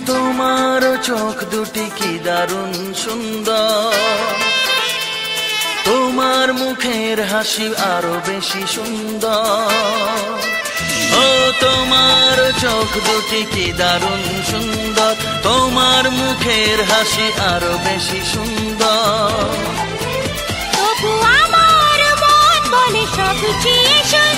তোমার চোখ দুটি কি দারুণ সুন্দর, তোমার মুখের হাসি আরো বেশি সুন্দর। ও তোমার চোখ দুটি কি দারুণ সুন্দর, তোমার মুখের হাসি আরো বেশি সুন্দর। তবু আমার মন বলে সবচেয়ে সুন্দর